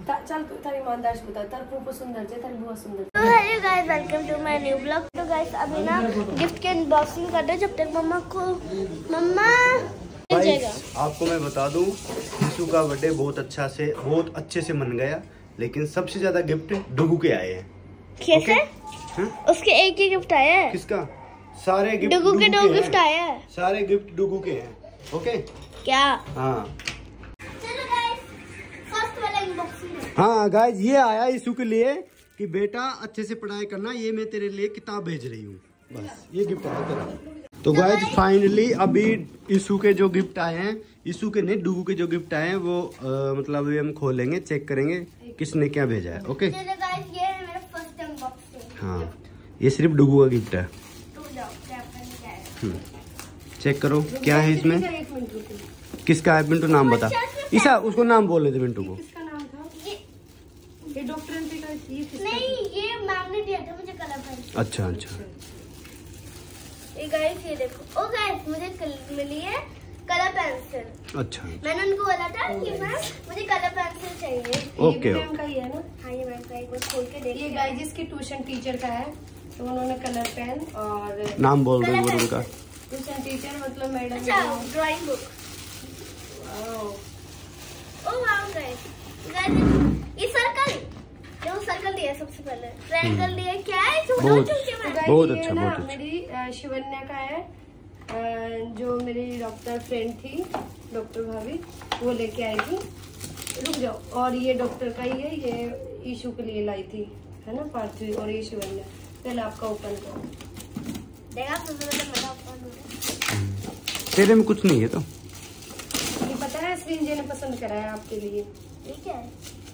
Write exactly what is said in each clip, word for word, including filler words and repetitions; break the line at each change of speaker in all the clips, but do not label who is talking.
चल तू तारी ईमानदार से बता, तार फूफू सुंदर है, तारी बुआ सुंदर है।
तो hello guys, welcome to my new blog. तो गाइस अभी ना गिफ्ट की अनबॉक्सिंग कर रहे हैं, जब तक मम्मा को मम्मा
आपको मैं बता दूं, यीशु का बर्थडे बहुत अच्छा से बहुत अच्छे से मन गया, लेकिन सबसे ज्यादा गिफ्ट डुगू के आए हैं।
कैसे? उसके एक ही गिफ्ट आया है।
किसका? सारे गिफ्ट
डुगू के दो गिफ्ट आए हैं।
सारे गिफ्ट डुगू के हैं। ओके
क्या?
हाँ
चलो गाइस, फर्स्ट वाला अनबॉक्सिंग।
हाँ गाइस, ये आया यीशु के लिए कि बेटा अच्छे से पढ़ाई करना, ये मैं तेरे लिए किताब भेज रही हूँ, बस ये गिफ्ट आया तेरा। तो गाइस फाइनली अभी यीशु के जो गिफ्ट आए हैं, यीशु के नहीं डुगू के जो गिफ्ट आए हैं वो आ, मतलब अभी हम खोलेंगे, चेक करेंगे किसने क्या भेजा है। ओके
चलो गाइस, ये है मेरा फर्स्ट अनबॉक्सिंग।
हाँ, ये सिर्फ डुगू का गिफ्ट है। चेक करो क्या है इसमें, किसका है। मिंटू नाम बता। ईशा उसको नाम बोल रहे थे मिंटू को।
किसका नाम था? ये डॉक्टर एमपी का।
नहीं, ये मैम ने दिया था मुझे कलर पेंसिल।
अच्छा अच्छा।
ये गाइस ये देखो, ओ गाइस मुझे कलर मिली है कलर पेंसिल।
अच्छा,
मैंने उनको बोला था कि मैम मुझे कलर पेंसिल चाहिए।
ओके
मैम का ही है ना?
हाँ, ये मैम का एक बार खोल के देखिए।
ये गाइस जिसके ट्यूशन टीचर का है, तो उन्होंने कलर पेन और
नाम बोल रहे हैं उनका।
ट्यूशन टीचर मतलब मैडम।
अच्छा, drawing book. Oh wow guys, guys ये सर्कल, जो सर्कल दिया है सबसे पहले, ट्रायंगल दिया है। क्या है? जो
बहुत बहुत
ये
अच्छा
ना
बहुत अच्छा।
मेरी अ, शिवन्या का है, अ, जो मेरी डॉक्टर फ्रेंड थी, डॉक्टर भाभी, वो लेके आई थी। रुक जाओ। और ये डॉक्टर का ही है, ये ईशू के लिए लाई थी, है ना पार्थवी। और ये शिवन्या। पहले आपका ओपन करो।
देखा तो मेरा ओपन हो गया।
तेरे में कुछ नहीं है तो
ये पता है श्रींजय ने पसंद करा है आपके लिए।
ये क्या है?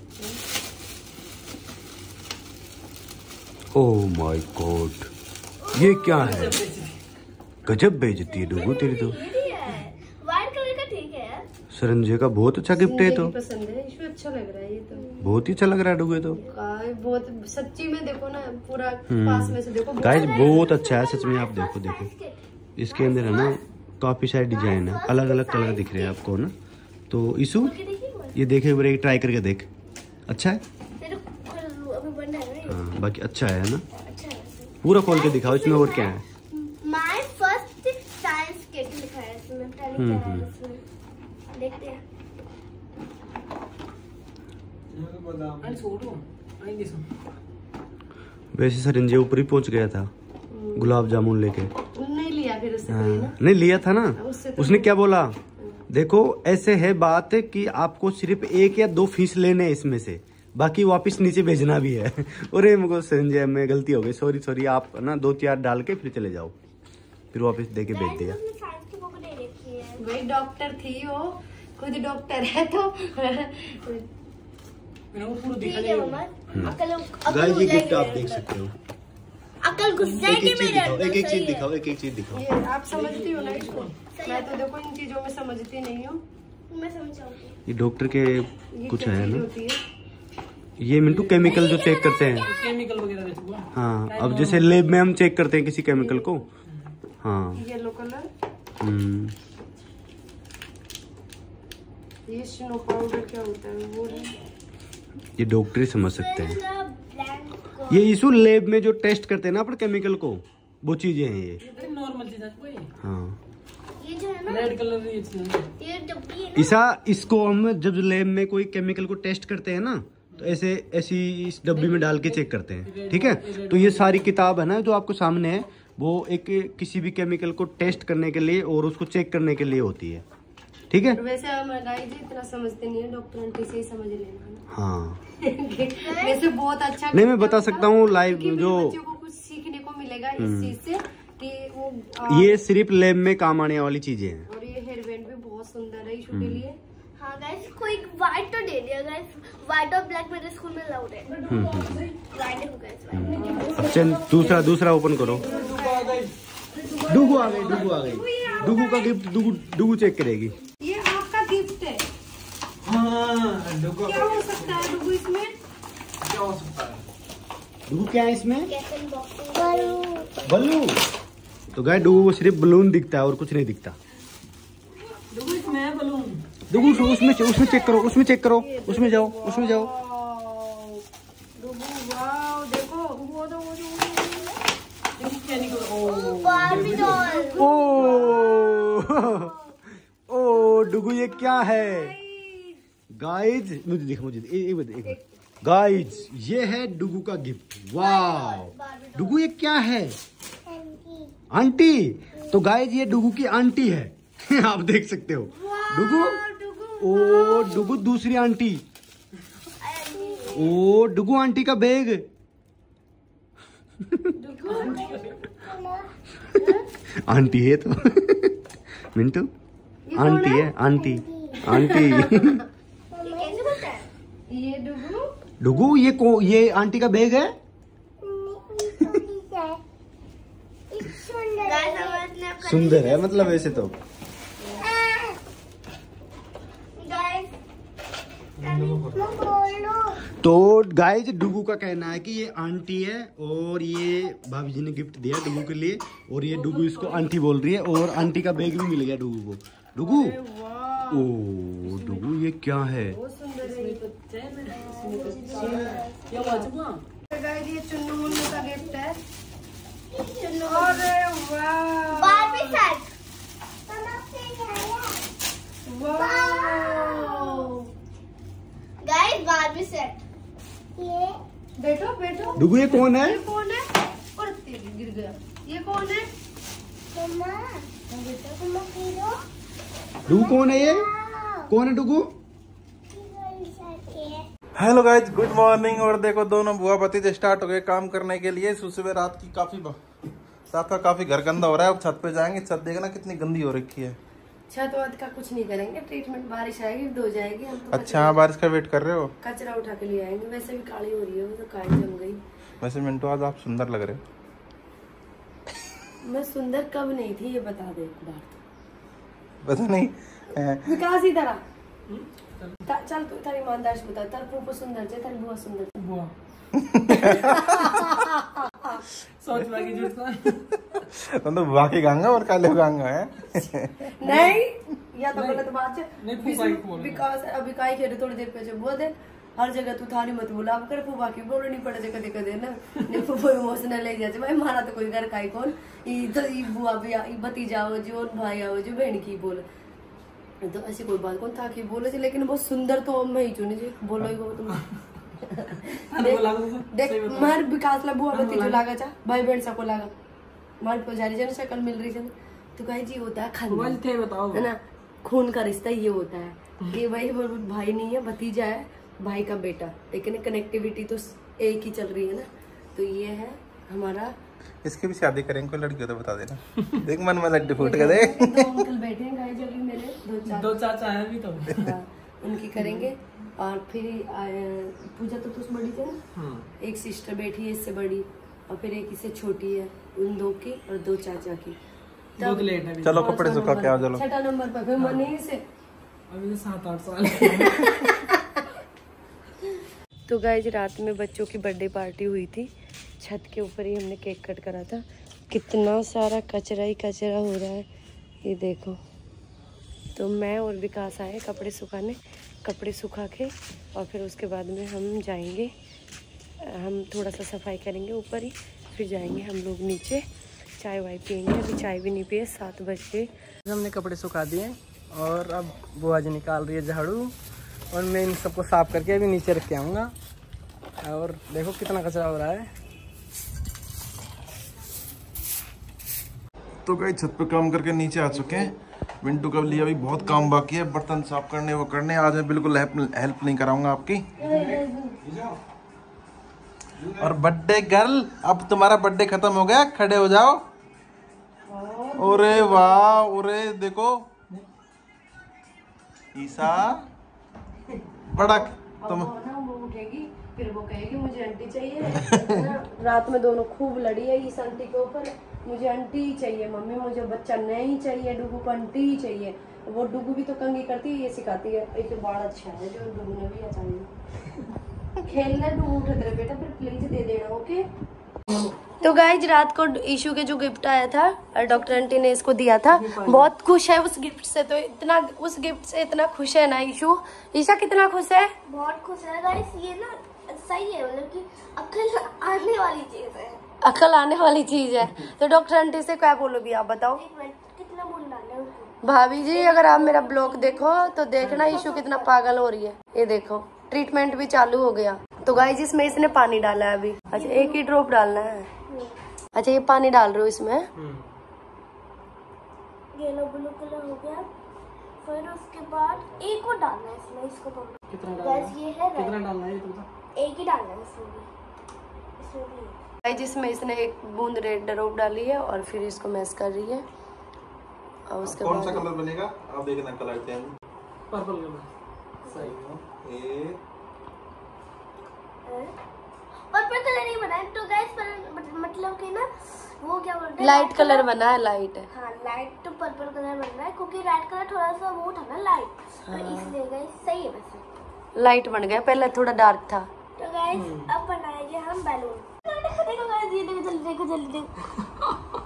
ओह माय गॉड, ये क्या है? गजब बेइज्जती है डुगू तेरी तो।
ये दिया है व्हाइट कलर का, ठीक है यार।
सरंजे का बहुत अच्छा गिफ्ट है तो।
पसंद है, इसमें अच्छा लग रहा है ये तो।
बहुत ही अच्छा लग रहा है डुगू तो।
काय बहुत सच्ची में देखो ना, पूरा पास में से देखो।
गाइस बहुत अच्छा है सच में, आप देखो देखो इसके अंदर है ना काफी सारे डिजाइन है, अलग अलग कलर दिख रहे हैं आपको ना। तो ईशु ये देखे हुए ट्राई करके देख, अच्छा है। हाँ बाकी अच्छा है ना, पूरा खोल के दिखाओ इसमें और क्या है।
माय फर्स्ट साइंस किट लिखा है इसमें, पहले क्या है इसमें देखते हैं।
वैसे सरंजे ऊपर ही पहुंच गया था गुलाब जामुन लेके।
नहीं लिया फिर उससे
हाँ,
कोई ना?
नहीं लिया था ना।
तो
उसने क्या बोला, देखो ऐसे है बात कि आपको सिर्फ एक या दो फीस लेने हैं इसमें से, बाकी वापस नीचे भेजना भी है। अरे मुझको संजय में गलती हो गई, सॉरी सॉरी, आप ना दो चार डाल के फिर चले जाओ। फिर वापस दे के भेज दिया।
वही डॉक्टर थी वो, खुद डॉक्टर है तो।
गाइस ये गिफ्ट आप देख सकते हो।
अकल घुस जाएगी मेरे अंदर।
एक एक चीज दिखाओ, एक एक चीज दिखाओ।
ये आप समझती हो ना इसको? मैं तो देखो इन चीजों में समझती नहीं हूँ।
मैं समझाऊंगी।
ये डॉक्टर के कुछ है ना,
होती है
ये मिंटू केमिकल जो चेक करते हैं,
केमिकल वगैरह।
हाँ अब जैसे लैब में हम चेक करते हैं किसी केमिकल को। हाँ
येलो कलर,
हम्म,
ये स्नो पाउडर क्या होता है वो है।
ये डॉक्टर ही समझ सकते हैं। ये इशू लैब में जो टेस्ट करते हैं ना अपन केमिकल को, वो चीजें हैं ये।
नॉर्मल चीज है।
हाँ
ये जो है ना
रेड कलर ये चीज है।
ये डब्बी है ना,
ईसा, इसको हम जब लैब में कोई केमिकल को टेस्ट करते हैं ना, तो ऐसे ऐसी इस डब्बी में डाल के चेक करते हैं, ठीक है। तो ये सारी किताब है ना जो आपको सामने है, वो एक किसी भी केमिकल को टेस्ट करने के लिए और उसको चेक करने के लिए होती है, ठीक है।
वैसे हम गाइस जी इतना समझते नहीं है, डॉक्टर आंटी से ही समझ लेना।
हाँ
वैसे बहुत अच्छा।
नहीं मैं बता सकता हूँ लाइव जो
बच्चों को कुछ सीखने को मिलेगा इस चीज से कि वो आ,
ये सिर्फ लैब में काम आने वाली चीजें हैं।
और ये हेयर बैंड भी बहुत सुंदर है ईशू के लिए।
हाँ गाइस, कोई व्हाइट तो दे दिया गाइस, व्हाइट और ब्लैक मेरे स्कूल में अलाउड है। व्हाइट है गाइस।
अच्छा दूसरा दूसरा ओपन करो। डुगू आ गई, डुगू आ गई। डुगू का गिफ्ट डुगू डुगू चेक करेगी।
ये आपका गिफ्ट है।
हाँ,
क्या हो सकता है डुगू इसमें?
क्या हो सकता है?
डुगू क्या है इसमें?
बलून।
बलून। तो गाय डुगू को सिर्फ बलून दिखता है और कुछ नहीं दिखता।
डुगू इसमें है बलून।
डुगू उसमें उसमें चेक करो, उसमें चेक करो, उसमें जाओ, उसमें जाओ। ओ डुगू ये क्या है गाइज? मुझे देखो मुझे एक मिनट एक मिनट गाइज, ये है डुगू का गिफ्ट। वाह डुगू ये क्या है? आंटी। तो गाइज ये डुगू की आंटी है। आप देख सकते हो डुगू। ओ डुगू दूसरी आंटी। ओ डुगू आंटी का बैग। आंटी है तो मिंटू आंटी है आंटी आंटी।
ये डुगू
डुगू ये को ये आंटी का बैग है। सुंदर है मतलब वैसे तो। तो गाइस डुगू का कहना है कि ये आंटी है और ये भाभी जी ने गिफ्ट दिया डुगू के लिए, और ये डुगू इसको आंटी बोल रही है, और आंटी का बैग भी मिल गया डुगू को। डुगू ओ डुगू ये क्या है?
ये चुन्नू मुन्नू का गिफ्ट है। अरे वाह
Barbie set. Guys Barbie set. ये
बैठो बैठो।
डुगू ये कौन है?
ये कौन है? और तेरी गिर गया। ये कौन है?
मम्मा मम्मा हीरो।
डुगू कौन है? ये कौन है Dugu?
Hello guys, good morning. और देखो दोनों बुआ भतीजे स्टार्ट हो गए काम करने के लिए। सुबह रात की काफी रात का काफी घर गंदा हो रहा है। अब छत पे जाएंगे, छत देखना कितनी गंदी हो रखी है।
छत वत का कुछ नहीं करेंगे, ट्रीटमेंट बारिश आएगी धो जाएगी। हम तो
अच्छा हाँ, बारिश का वेट कर रहे हो?
कचरा उठा के ले आएंगे। वैसे भी काली हो रही है, वो तो काली जम गई।
वैसे मिंटू आज आप सुंदर लग रहे हो।
मैं सुंदर कब नहीं थी ये बता दे एक बार।
पता नहीं
विकास इधर आ। चल तू तारी ईमानदारी से बता, तार फूफू सुंदर है, तारी बुआ सुंदर है?
बुआ सोच में की झूठ
तुम तो बुआ की गांगा और काले गांगा है।
नहीं या तो गलत बात है।
नहीं, फूफा ही बोल।
विकास अभी काई खेले थोड़ी देर पहले बुआ दे। हर जगह तू थारी मत बुला कर, फूफा की बोल नहीं पड़े कदे कदे ना। ने फूफा इमोशनल ले जाते भाई, मारा तो कोई घर काई कौन ई तो ई बुआ भी ई भतीजा हो जो भाई आओ जो बहन की बोल, तो ऐसी कोई बात कौन था कि बोले थे। लेकिन बहुत सुंदर तो मैं ही चुनी जी बोलो ही तुम। देख मार विकास ला बुआ भतीजो लागा चा, भाई बहन सा को लागा मार पुजारी जन शक्ल मिल रही है। तो कहीं जी होता है खानदान
थे, बताओ
है ना, खून का रिश्ता ये होता है कि भाई वो भाई नहीं है, भतीजा है, भाई का बेटा, लेकिन कनेक्टिविटी तो एक ही चल रही है ना। तो ये है हमारा।
इसकी भी शादी करेंगे, कोई लड़की हो तो बता देना। देख मन में लड्डू फूट कर दे।
दो अंकल बैठे हैं गाय जल्दी मेरे, दो चाचा
दो चाचा है भी तो।
हाँ, उनकी करेंगे। और फिर पूजा तो तुम बड़ी थी ना, एक सिस्टर बैठी है इससे बड़ी, और फिर एक इससे छोटी है, उन दो की और दो चाचा की।
बहुत लेट है।
चलो कपड़े सुखा के आओ। चलो
छठा नंबर पर फिर मनी से
अभी तो सात आठ साल।
तो गाइज रात में बच्चों की बर्थडे पार्टी हुई थी, छत के ऊपर ही हमने केक कट करा था। कितना सारा कचरा ही कचरा हो रहा है, ये देखो। तो मैं और विकास आए कपड़े सुखाने, कपड़े सुखा के और फिर उसके बाद में हम जाएंगे, हम थोड़ा सा सफाई करेंगे ऊपर ही, फिर जाएंगे हम लोग नीचे, चाय वाय पियेंगे। अभी चाय भी नहीं पिए, सात बज के।
हमने कपड़े सुखा दिए और अब बुआ जी निकाल रही है झाड़ू, और मैं इन सबको साफ करके अभी नीचे रख के आऊँगा। और देखो कितना कचरा हो रहा है।
तो गई छत पे काम करके नीचे आ चुके हैं। मिंटू का लिए अभी बहुत काम बाकी है, बर्तन साफ करने वो करने। आज मैं बिल्कुल हेल्प नहीं कराऊंगा आपकी। और बर्थडे गर्ल, अब तुम्हारा बर्थडे खत्म हो गया, खड़े हो जाओ। ओरे वाह, ओरे देखो ईसा बड़ा तुम।
वो उठेगी फिर वो कहेगी मुझे आंटी चाहिए। रात में दोनों खूब लड़ी है इस आंटी के ऊपर, मुझे आंटी ही चाहिए मम्मी, मुझे बच्चा नहीं चाहिए, डुगू को आंटी ही चाहिए। वो डुगू भी तो कंगी करती है, ये सिखाती है। एक बड़ा अच्छा है जो डुगू ने भी अच्छा खेलना। डुगू उठे तेरे बेटा, फिर प्लीज दे देना, ओके। तो गाइज रात को ईशू के जो गिफ्ट आया था, डॉक्टर आंटी ने इसको दिया था, बहुत खुश है उस गिफ्ट से। तो इतना उस गिफ्ट से इतना खुश है ना ईशू। ईशा कितना खुश है?
बहुत खुश है गाइस। ये ना सही है, मतलब कि अक्ल आने वाली चीज है।
अकल आने वाली चीज है। तो डॉक्टर आंटी से क्या बोलोगी आप बताओ?
कितना बोलना है
भाभी जी, अगर आप मेरा ब्लॉग देखो तो देखना ईशु कितना पागल हो रही है। ये देखो ट्रीटमेंट भी चालू हो गया। तो गाइस इसमें इसने पानी डाला है अभी। अच्छा एक ही ड्रॉप डालना है। अच्छा ये पानी डाल रहे हो इसमें।
येलो ब्लू कलर हो गया। फिर उसके बाद एक और डालना है इसमें। इसको
कितना
गैस ये है
कितना डालना है?
एक ही डालना है इसमें भी। इसमें भी
गाइस जिसमें इसने एक बूंद रेड ड्रॉप डाली है और फिर इसको मैश कर रही है। और उसके
कौन
बाद
सा कलर बनेगा आप देखना, कलर चेंज।
पर्पल कलर सही है।
ये
पर्पल कलर नहीं बना है तो गैस मतलब कि ना वो क्या बोलते हैं,
लाइट कलर बना है। लाइट है
हाँ लाइट तो पर्पल कलर बन रहा है क्योंकि रेड कलर थोड़ा सा वो था ना लाइट, तो इसलिए गाइस सही है वैसे।
लाइट बन गया, पहले थोड़ा डार्क था।
तो गाइस अब बनाएंगे हम बैलून। देखो गाइस ये देखो जल्दी देखो जल्दी देखो।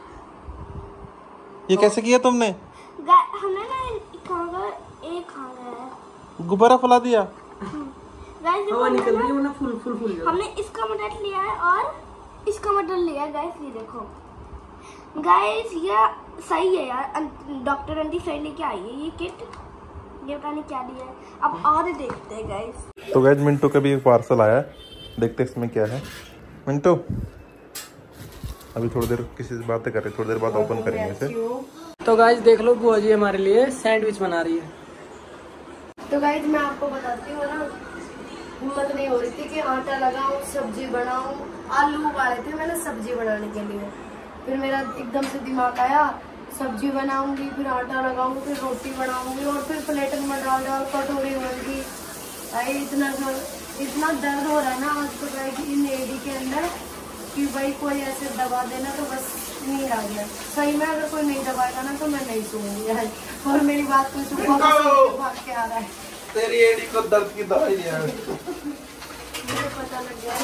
ये कैसे किया तुमने?
गाइस हमने ना कहाँ एक खा गया है
गुब्बारा फैला दिया।
गाइस
हवा निकल रही है वरना फुल फुल फुल
हमने इसका मदद लिया है और इसका मदद लिया है। गाइस ये देखो गाइस ये सही है यार। डॉक्टर आंटी सही लेके आई है ये किट। ये पता नहीं क्या दिया है, अब और देखते हैं गाइस।
तो गाइस मिंटू का भी एक पार्सल आया है, देखते हैं इसमें क्या है। मिंटू अभी थोड़ी देर किसी से बातें कर रहे, थोड़ी देर बाद ओपन करेंगे इसे।
तो गाइस देख लो बुआ जी हमारे लिए सैंडविच बना रही है।
तो गाइस मैं आपको बताती हूँ ना, हिम्मत नहीं हो रही थी कि आटा लगाऊं सब्जी बनाऊं। आलू उबाले थे मैंने सब्जी बनाने के लिए, फिर मेरा एकदम से दिमाग आया सब्जी बनाऊंगी, फिर आटा लगाऊंगी, फिर रोटी बनाऊंगी और फिर प्लेट में डाल डाल कटोरी होगी। भाई इतना इतना दर्द हो रहा है ना आज तो भाई इन एडी के अंदर कि भाई कोई ऐसे दबा देना तो बस नींद आ गया। सही में अगर कोई नहीं दबाएगा ना तो मैं नहीं सोऊंगी यार। और मेरी बात कोई सुबह भाग के आ रहा है।
तेरी एडी को दर्द की दवाई दिया है।
मुझे पता लग गया।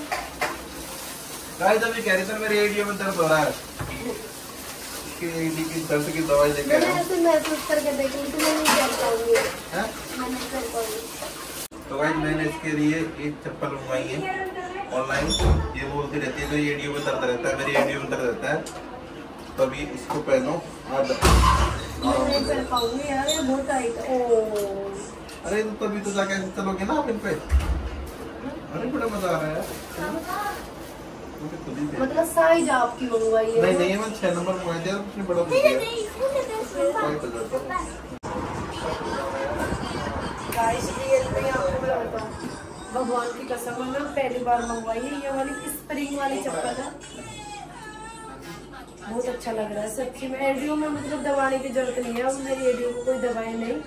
गाइस अभी कह रही थी मेरी एडी में दर्द हो रहा है, कि एडी की दर्द की दवाई लेके
मैंने ऐसे महसूस करके देख ली तो मैं नहीं कर पाऊंगी।
हैं?
मैं नहीं कर पाऊंगी।
तो गाइस मैंने इसके लिए एक चप्पल मंगवाई है ऑनलाइन। ये बोलती रहती है मेरी एडियो में दर्द रहता है, मेरी एडियो में दर्द रहता है, तो अभी इसको पहनो।
मैं नहीं कर पाऊंगी यार, ये बहुत टाइट है। ओह
अरे तो तभी तो जाके चलोगे ना आप इन पे। अरे बड़ा मजा आ रहा है।
मतलब साइज आपकी मंगवाई है?
नहीं नहीं मैं छह नंबर मंगवाई थी, उसने बड़ा
गाइस रियल में आपको मैं बताऊं, भगवान की कसम है मैं पहली बार मंगवाई है ये वाली स्प्रिंग वाली चप्पल है। बहुत अच्छा लग रहा है सच्ची में। एडियो में मतलब दबाने की जरूरत नहीं है, अब मेरी एडियो को कोई दबाए नहीं।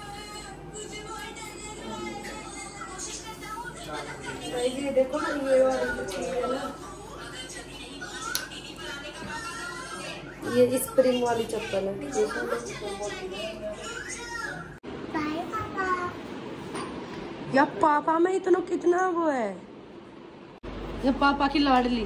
ये देखो ये वाली चीज है ना, ये स्प्रिंग वाली चप्पल है। या पापा में इतना कितना वो है, ये पापा की लाडली।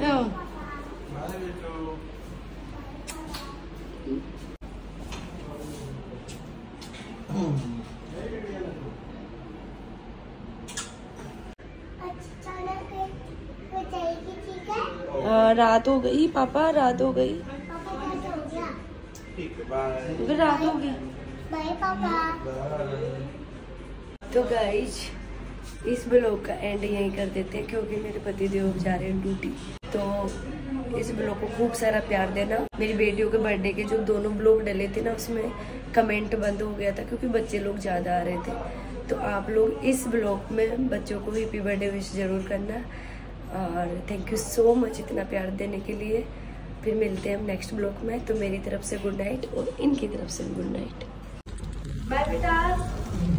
रात हो गई पापा, रात हो गई। फिर रात हो गई।
बाय पापा।
तो गाइज इस ब्लॉग का एंड यहीं कर देते हैं क्योंकि मेरे पति देव जा रहे हैं ड्यूटी। तो इस ब्लॉग को खूब सारा प्यार देना। मेरी बेटियों के बर्थडे के जो दोनों ब्लॉग डले थे ना उसमें कमेंट बंद हो गया था क्योंकि बच्चे लोग ज़्यादा आ रहे थे। तो आप लोग इस ब्लॉग में बच्चों को हैप्पी बर्थडे विश जरूर करना। और थैंक यू सो मच इतना प्यार देने के लिए। फिर मिलते हैं हम नेक्स्ट ब्लॉग में। तो मेरी तरफ से गुड नाइट और इनकी तरफ से गुड नाइट। बाय बेटा।